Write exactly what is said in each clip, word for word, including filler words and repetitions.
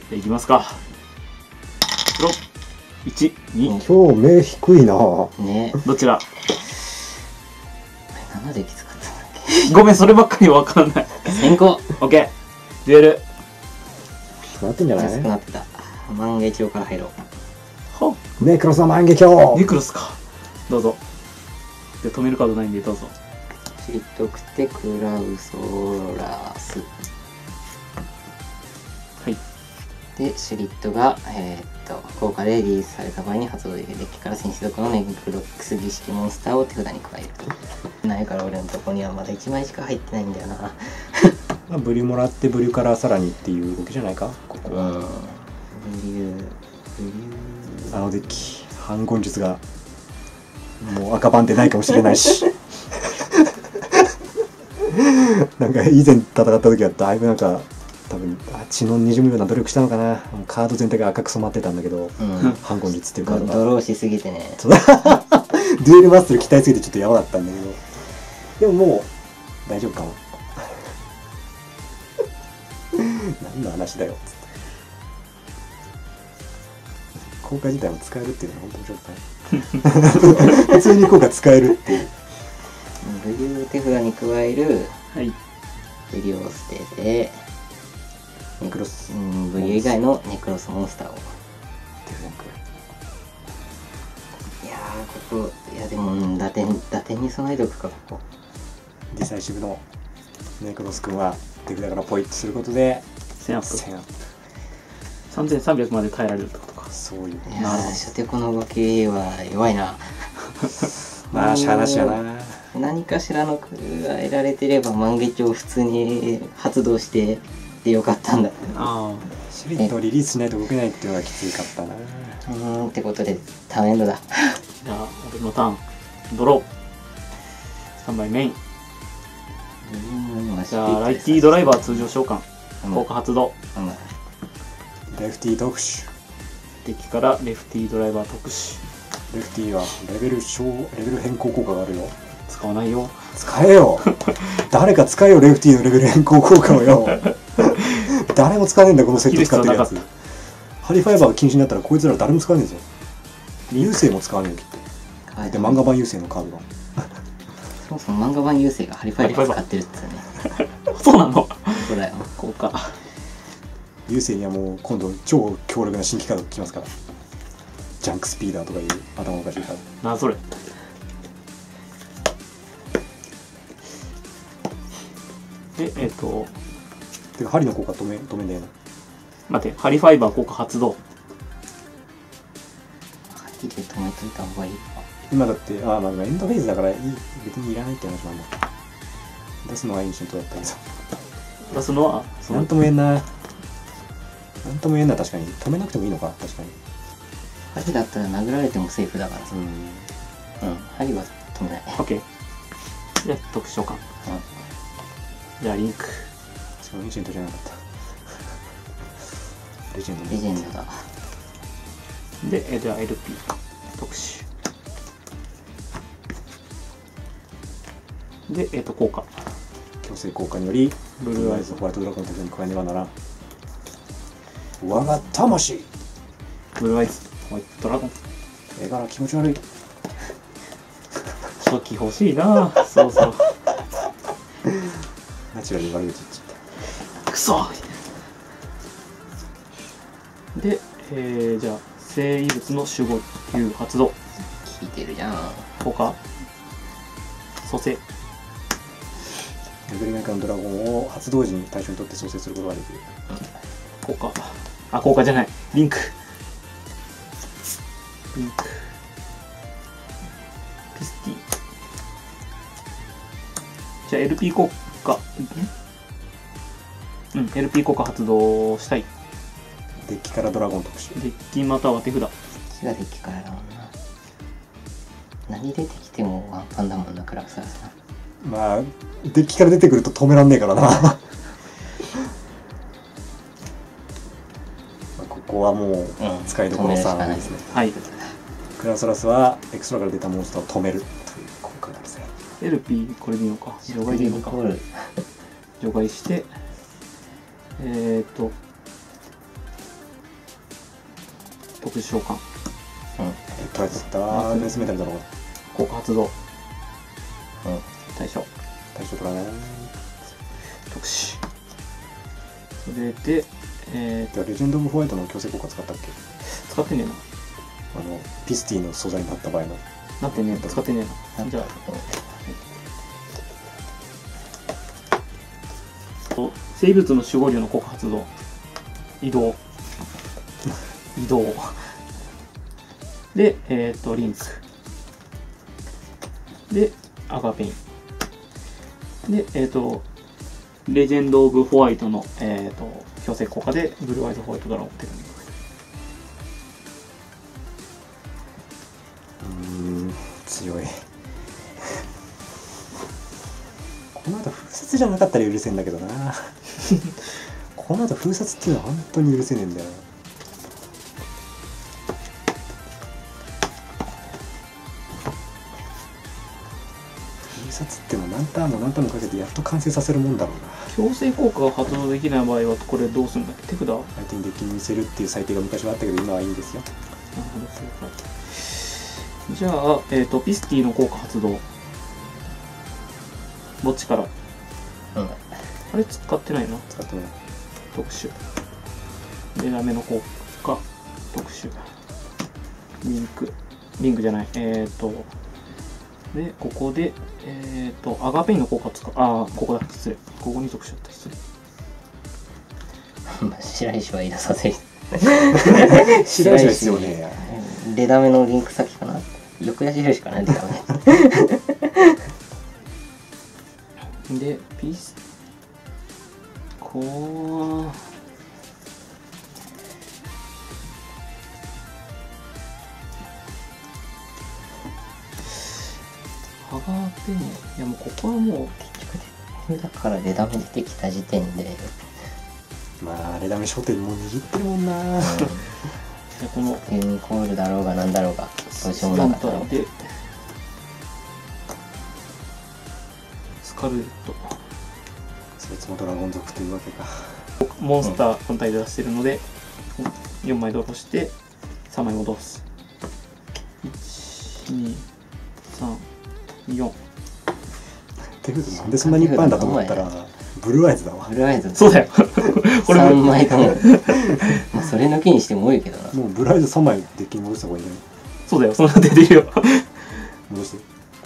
じゃあいきますか。プロいち、に。 今日目低いな。 ね。 どちら？ ななできつかったんだっごめん、そればっかりわかんない。 け。先行。 オッケー。デュエル。 なってんじゃない？ 安くなってた。万華鏡から入ろう。 はネクロスの万華鏡。 ネクロスか。どうぞ。で、止めるカードないんで、どうぞ。 シリット送ってクラウソラース。 はい。 で、シュリットが、えー、っと、効果でリリースされた場合に発動できるデッキから戦士族のネクロックス儀式モンスターを手札に加える。ないから俺のとこにはまだいちまいしか入ってないんだよな。 まあブリュもらってブリュからさらにっていう動きじゃないか、ここは。 うん。ブリュー、ブリュー。 あのデッキ、反根術がもう赤番でないかもしれないし。なんか以前戦った時はだいぶなんか多分あ血のにじむような努力したのかな。カード全体が赤く染まってたんだけど、 うん。 反根術っていうカードがドローしすぎてね。 デュエルマッスル期待すぎてちょっとやばかったんだけど、でももう大丈夫かも。何の話だよっつって。効果自体も使えるっていうのは本当に面白くない。普通に効果使えるっていう。 ブリュー手札に加えるはい。 ブリューを捨てて、 ネクロスうん、ブリュー以外のネクロスモンスターを。 手札に加える。 いやー、ここ、いやでも、うん打点、打点に備えておくか、ここ。 ディサイシブのネクロス君は手札からポイッとすることでせんアップ。 せんアップ。 さんぜんさんびゃくまで耐えられるってことか。 そういう。 いやなるほどー、初手この動きは弱いな。 まあしゃあなしやな。 何かしらの工夫が得られてれば万華鏡普通に発動してでよかったんだけど。 あシュリットをリリースしないと動けないっていうのがきついかったな。 うーん、ってことで、ターンエンドだ。 あ。じゃあ、俺のターン。ドロー。スタンバイメイン。 うん、 じゃあ、ライティードライバー通常召喚。 うん効果発動。 うんレフティー特殊。 デッキからレフティードライバー特殊。 レフティーはレベル小レベル変更効果があるよ。 使わないよ。 使えよ。誰か使えよレフティーのレベル変更効果をよ。誰も使わねえんだこのセット使ってるやつ。ハリファイバーが禁止になったらこいつら誰も使わねえぞ。優勢も使わねえよきっと。 はいで漫画版優勢のカードが。 そもそも漫画版優勢がハリファイバー使ってるって言ってたね。 そうなの。 そうだよ。 効果。 優勢にはもう今度超強力な新規カードが来ますから。ジャンクスピーダーとかいう頭おかしいカード。 なあ、それ。で、えっ、と、 てか針の効果止め止めんだよな。 待って、ハリファイバー効果発動。 針で止めといた方がいいか。 今だってああまあエンドフェーズだからいい別にいらないって話なんだ。出すのがインシェントだったけど。 出すのは、そのなんとも言えんな。なんとも言えんな。確かに止めなくてもいいのか。確かに。 針だったら殴られてもセーフだからさ。 うん。 うん、針は止めない。 オッケー。じゃあ、特殊召喚。じゃあ、リンク。 しかもインシェントじゃなかった。レジェンドね。 レジェンドだ。 で、えじゃあ エルピー 特殊。で、えっ、と、効果。 強制効果によりブルーアイズホワイトドラゴンというに加えねばならん。我が魂。 ブルーアイズ、ホワイトドラゴン。 絵柄気持ち悪い。 初期欲しいなぁ。そうそう。 ナチュラルに悪口言っちゃっくそで、えー、じゃあ、生異物の守護竜発動。 効いてるじゃん。 効果。蘇生。 た。レベルメーカーのドラゴンを発動時に対象にとって創生することができる。 効果。あ、効果じゃない。リンク。リンク。ピスティ。じゃあ エルピー 効果。うん、エルピー 効果発動したい。 デッキからドラゴン特殊。 デッキまたは手札。 気がデッキからだもんな。何出てきてもワンパンだもんな、クラブサラさん。 まあデッキから出てくると止めらんねえからな。まあここはもううん使いどころさんですね。 はい。 クラウソラスはエクストラから出たモンスターを止めるという効果があるぜ。 エルピー これでいいのか。除外でいいのか。 コール。 除外して、えーと、 特殊召喚。 うん。 とりあえずダーレスメタルだろう。 効果発動。 うん。 対象。 対象とかね。 特殊。それで、えー、 ではレジェンド・オブ・ホワイトの強制効果使ったっけ？ 使ってねえな。 あのピスティの素材になった場合の。 なってねえな。使ってねえな。じゃあ、生物の守護竜の効果発動。移動。移動。で、えっ、ー、と、リンク。で、アガペイン。で、えっ、ー、と、レジェンド・オブ・ホワイトの、えっ、ー、と、強制効果で、ブルーアイズ・ホワイトドラゴンを手に入れる。 うーん、強い。この後風殺じゃなかったら許せんだけどな。この後風殺っていうのは本当に許せねえんだよ。風殺ってのは何ターンも何ターンもかけてやっと完成させるもんだろうな。 強制効果が発動できない場合はこれどうするんだっけ？手札？相手にデッキに見せるっていう最低が昔はあったけど今はいいんですよ。 じゃあ、えっ、ー、とピスティの効果発動。どっちから？ うん。 あれ使ってないな。 使ってない。 特殊。で、ダメの効果。特殊。リンク。リンクじゃない。えっ、ー、と。で、ここで、えっ、ー、と、アガペインの効果使う。ああ、ここだ。失礼。ここに特殊だった。失礼。 白石はいらさせる。 白石は必要ねえや。 レダメのリンク先かな。よくやしるしかないんだよね。 で、ピス、こう、ハガーペン、いやもうここはもう結局だからレダメ出てきた時点で、 まあレダメ初手にもう握ってるもんな。うん、 このユニコールだろうがなんだろうがどうしようもなかったろう。 でスカルレット。 そいつもドラゴン族というわけか。 モンスター本体で出してるので、うん、よんまいドローしてさんまい戻す。いち、に、さん、よん。 手札なんでそんなにいっぱいあるんだと思ったらブルーアイズだわ。 ブルーアイズそうだよ。 これさんまいともまあそれ抜きにしても多いけどな。 もうブルーアイズさんまいデッキに戻した方がいいんじゃない？ そうだよ、そんな出てるよ。 戻して。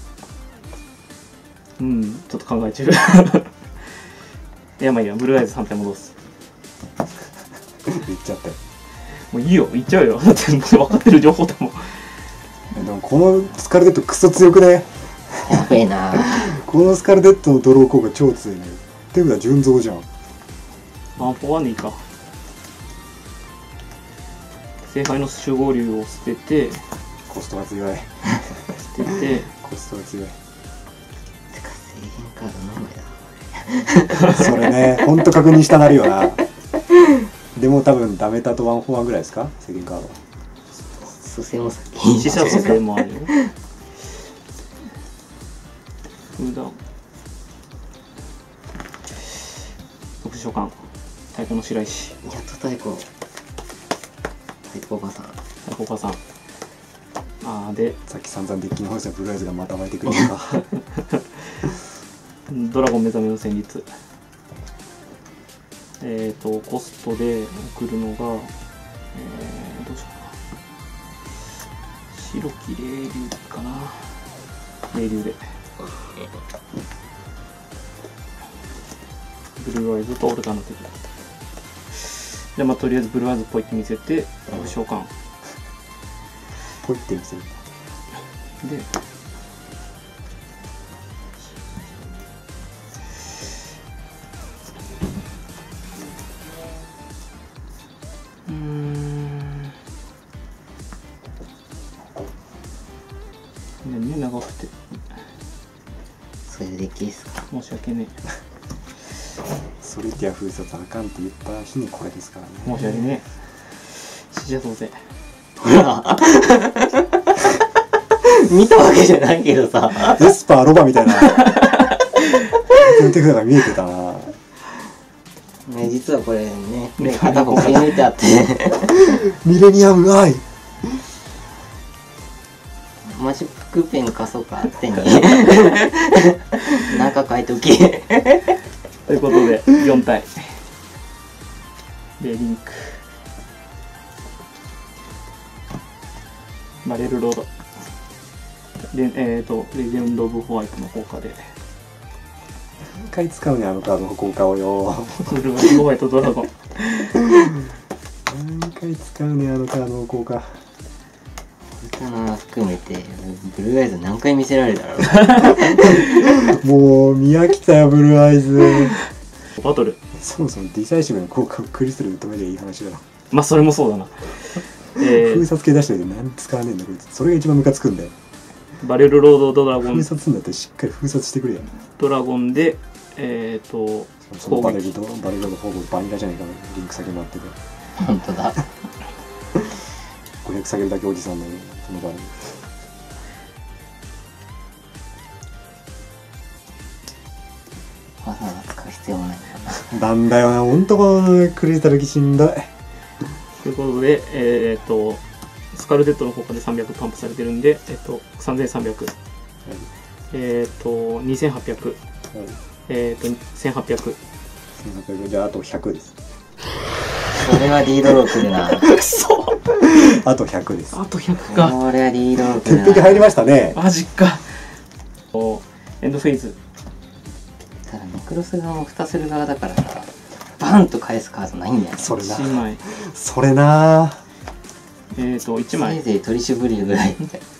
うん、ちょっと考え中。いやまあいいや、ブルーアイズさん体戻す。 言っちゃったよ。 もういいよ、言っちゃうよ。だって分かってる情報だもん。 でもこのスカルデットクソ強くね。 やべえな。 このスカルデットのドロー効果超強いね。っていうことは純増じゃん。 ワンフォーワンでいいか。聖杯の守護竜を捨てて、 コストが強い。 捨てて、 コストが強い。 てか制限カード何枚だ。 それね、ほんと確認したなるよな。でも多分ダメタとワンフォーワンぐらいですか、制限カード。 蘇生も先に死者蘇生もあるよ。無駄。特殊召喚。太鼓の白石。 やっと太鼓。太鼓おばさん。 太鼓おばさん。あーで、 さっき散々デッキの方ですね、ブルーアイズがまた湧いてくるのか。 ドラゴン目覚めの戦慄。えっ、ー、と、コストで送るのが、えー、どうしようかな。白き霊竜かな。霊竜で。ブルーアイズとオルタナティブ。じゃあまあとりあえずブルーアイズポイって見せて、召喚。 ポイって見せる。 で、うーん。ね、長くて。 それできっすか。 申し訳ねえ。 ソリティア封殺あかんって言った日にこれですからね。 申し訳ねえ。死者そうぜ。 見たわけじゃないけどさ。 エスパーロバみたいな手札が見えてたな。 ね、実はこれね、ね片方振り抜いてあってミレニアムアイ。 マジックペン貸そうか手に中書いておきということでよん体でリンクバレルロードで、えーとレジェンド・オブ・ホワイトの効果で何回使うねあのカードの効果をよ。 ブルーホワイトドラゴン何回使うねあのカードの効果。 な含めてブルーアイズ何回見せられたらもう見飽きたよブルーアイズ。 バトルそもそもディサイシブの効果をクリスタルで止めりゃいい話だな。 まあそれもそうだな、え封ー、 殺系出しておいて何使わねえんだこいつ。それが一番ムカつくんだよ。 バレルロードドラゴン封殺すんだってしっかり封殺してくれや。 ドラゴンでえっ、ー、とそのバレルとバレルの方もバニラじゃないかな。リンク先回ってて本当だごひゃく下げるだけおじさんだよその場合。 わざわざ使う必要もないんだよな。 なんだよなほんとこのクリスタル機しんどい。 ということでえっ、ー、とスカルデッドの効果でさんびゃくパンプされてるんで、えっ、ー、とさんぜんさんびゃく、 はい、 えっ、ー、とにせんはっぴゃく、 はい、 えっ、ー、とせんはっぴゃく、 せんはっぴゃくじゃああとひゃくです。 これはリードローくるなくそあとひゃくです。 あとひゃくか。 これはリードローくるな。 鉄壁入りましたね。 マジか。おエンドフェイズ。 ただネクロス側も蓋する側だからさバンと返すカードないんだよね。 それな。 いちまい。 それな。 えっ、ー、といちまい。 せいぜい取り絞りぐらい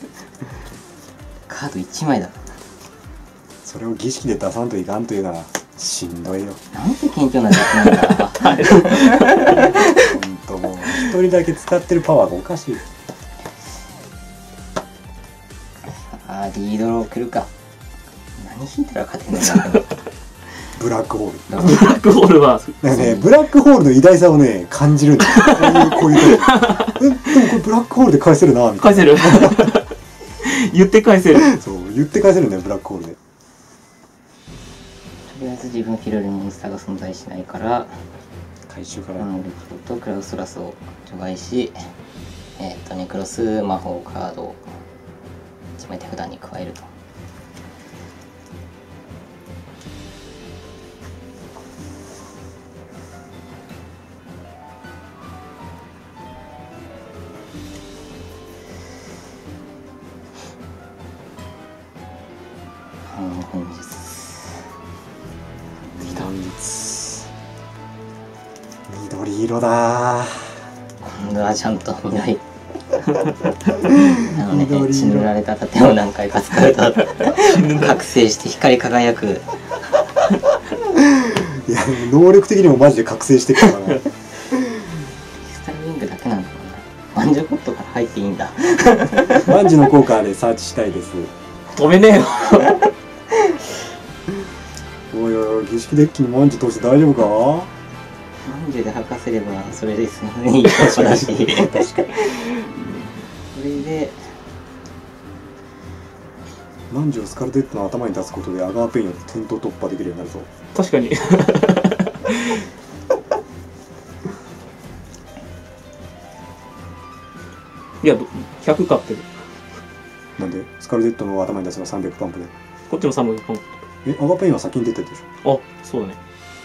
カードいちまいだ。 それを儀式で出さんといかんというならしんどいよ。 なんて謙虚なデッキなんだほんともう一人だけ使ってるパワーがおかしい。 あーリードロー来るか。何引いたら勝てんのかブラックホール。 ブラックホールはなんかね、ブラックホールの偉大さをね感じるんだよ。こういうこういう時。えでもこれブラックホールで返せるなみたいな。 返せる言って返せる。 そう言って返せるんだよブラックホールで。 とりあえず自分フィロレモンスターが存在しないから回収から、 能力とクラウストラスを除外し、えっ、ー、とネクロス魔法カードをいちまい手札に加えると。本日本日緑色だ。 今度はちゃんと緑あのね血塗られた盾を何回か使うと覚醒して光り輝く。 いや能力的にもマジで覚醒してきたからね。 スタイリングだけなのかな。マンジュコットから入っていいんだ。 マンジの効果でサーチしたいです。 止めねえよおいおい儀式デッキにマンジ通して大丈夫か。 マンジュで吐かせればそれですねいいことだし確かにそれでマンジをスカルデッドの頭に出すことでアガーペインを点灯突破できるようになるぞ。 確かにいやひゃく勝ってる。 なんでスカルデッドの頭に出せばさんびゃくパンプで。 こっちもさんびゃくパンプ。 えアガーペインは先に出てるでしょ。 あそうだね。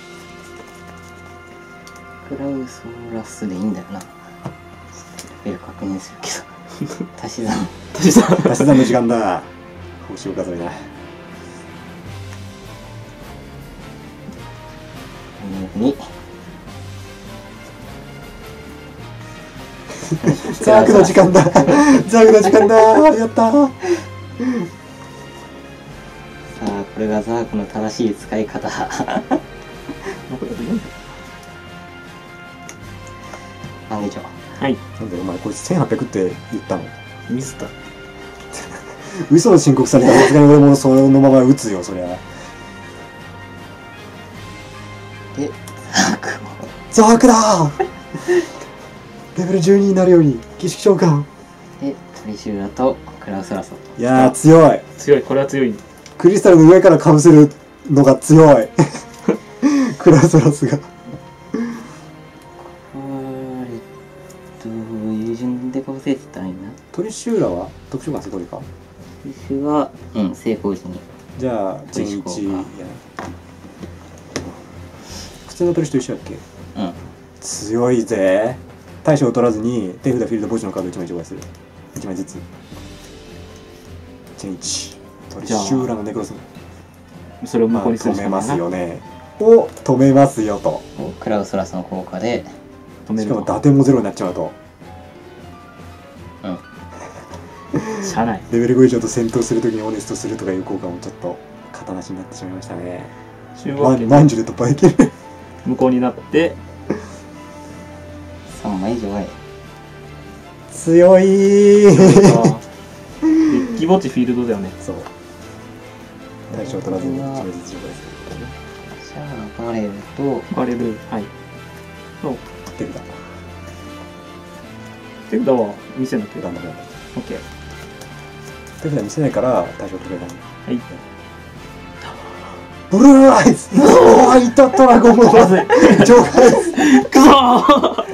クラウソラスでいいんだよな。レベル確認するけど足し算足し算足し算の時間だ。星を数えな。 にザークの時間だ。ザークの時間だ。やったー。 さあこれがザークの正しい使い方あげちゃはい。 なんでお前こいつせんはっぴゃくって言ったの。 ミスった。 嘘を申告されたらさすがに俺もそのまま打つよそりゃ。 でザークをザークだー。レベルじゅうにになるように儀式召喚。 でトリシューラとクラウスラソ。 いやー強い。 強い。これは強い。 クリスタルの上からかぶせるのが強い。クラウスラスがでかぶせてたらいいな。 トリシューラは特殊感すごいか。 私は、うん、成功時に。 じゃあ全いちやな。普通のトリシュと一緒だっけ。 うん。 強いぜ。対処を取らずに手札フィールド墓地のカードいちまい除外する。いちまいずつ。全いち。トリシューラのネクロス。 それを無効にする止めますしかないな。 よね。を止めますよと。 クラウスラスの効果で、 し止めるのかも打点もゼロになっちまうと。 うん。 しゃあない。 レベルご以上と戦闘するときにオネストするとかいう効果もちょっと型なしになってしまいましたね。ま中和マンジュで突破できる。 無効になってさんまい除外。 強いー。 デッキ墓地フィールドだよね。 そう。対象を取らずにいちまいずつ除外する。 じゃあ、バレルと、 バレル、はい。そう。 手札。 手札は見せなきゃ。 ランダムなんだ。 オッケー。 手札見せないから対象取れない。 はい。 ブルーアイズ。ホワイトドラゴンもまずい。 除外する。 くそー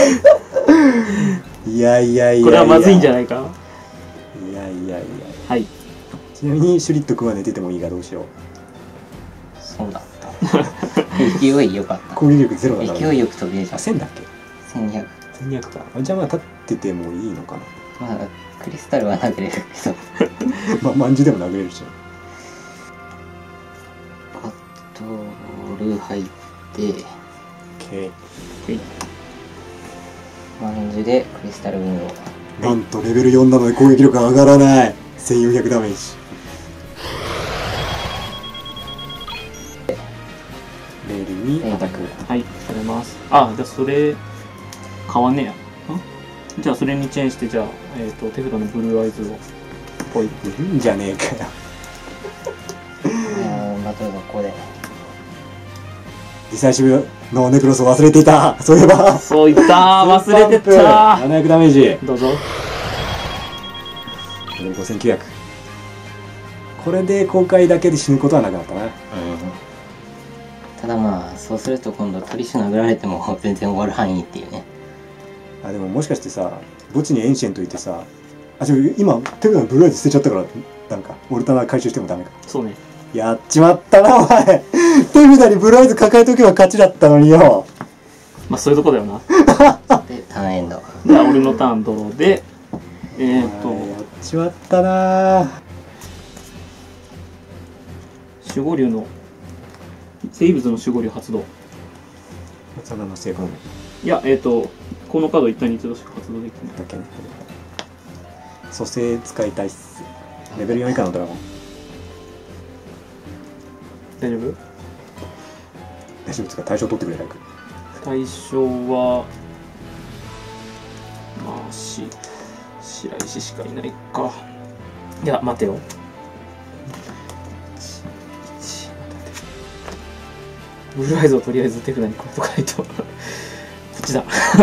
いやいやいやいや。 これはまずいんじゃない。 ないか。 いやいやいや。 はい。 ちなみにシュリット君は寝ててもいいがどうしよう。 そうだった。勢い良かった。 攻撃力ゼロだから。 勢いよく飛び出ちゃあ、 う。 せんだっけ。 せんにひゃく。 せんにひゃくか。あじゃあまあ立っててもいいのかな。 まあ、クリスタルは殴れるけど。 まあまんじゅうでも殴れるし。 バトル入って、 OK。 マンジュでクリスタルウィンドウ。 なんとレベルよんなので攻撃力が上がらない。せんよんひゃくダメージ。レールにアタック。 はい、されます。あ、じゃあそれ変わんねえや。んじゃあそれにチェンして、じゃあ、えっ、と手札のブルーアイズをポイいるんじゃねえかよ。 うん、バトルがここで。 リサイシブのネクロスを忘れていた。そういえば。 そういったー、忘れてたななひゃくダメージ。 ー。どうぞ。 ごせんきゅうひゃく。これで公開だけで死ぬことはなくなったな。 うん。ただまあ、そうすると今度トリッシュ殴られても全然終わる範囲っていうね。 あ、でももしかしてさ、墓地にエンシェントいてさ、あ、ちょ、今手札のブルーアイズ捨てちゃったからダメか。オルタナ回収してもダメか。 そうね。 やっちまったな、お前。手札にブルーアイズ抱えとけば勝ちだったのによ。 まあそういうとこだよな。 で、ターンエンド。 じゃあ俺のターンドローで、えっ、ー、と、 やっちまったな。 守護竜の、生物の守護竜発動。 そんなの成功いや、えっ、ー、と、このカード一旦に一度しか発動できない。 だけね。蘇生使いたいっす。レベルよん以下のドラゴン。 大丈夫？ 大丈夫ですか？対象取ってくれ、早く。 対象は、まあ、し、白石しかいないか。いや、待てよ。いち、いち、ブルーアイズをとりあえず手札に加えとかないと。こっちだ。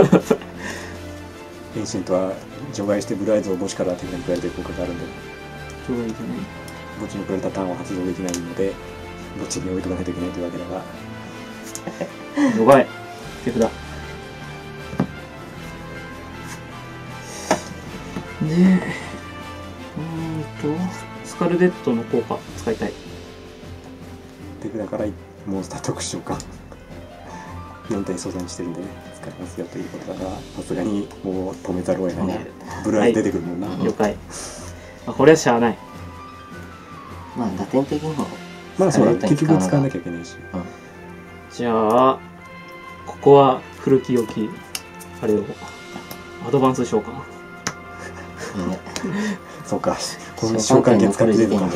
エンシェントは除外してブルーアイズを墓地から手札に加えるという効果があるんで、 ちょうどいいじゃない。 墓地にくれたターンは発動できないので、墓地に置いとかないといけないというわけだが。 除外。手札。で、うーんと、スカルデットの効果使いたい。 手札からモンスター特殊召喚。よん体素材にしてるんでね、使いますよということだから、さすがにもう止めざるを得ないな。ブルーアイズ出てくるもんな。 了解。まあ、これはしゃあない。 まあ、打点的にも。 まあそうだ、結局使わなききゃいけないし。 じゃあ、ここは古き良き、あれを、アドバンス召喚。 ゃね。 そうか、この召喚権使って出るのか。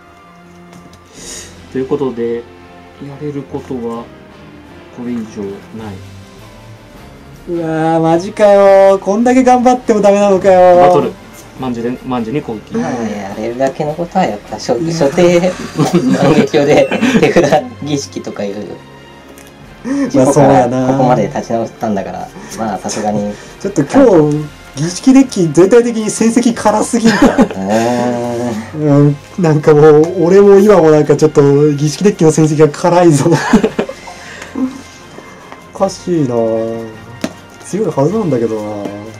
ということで、やれることは、これ以上ない。 うわー、マジかよー。こんだけ頑張ってもダメなのかよー。 バトル。マンジュで、マンジュに攻撃。 まあ、やれるだけのことはやった。初初手、万華鏡で手札儀式とかいう。 まあそうやな。 ここまで立ち直ったんだから、まあさすがに。 ちょっと今日、儀式デッキ全体的に戦績辛すぎんか。うん、なんかもう、俺も今もなんかちょっと儀式デッキの戦績が辛いぞ。おかしいなぁ。強いはずなんだけどなぁ。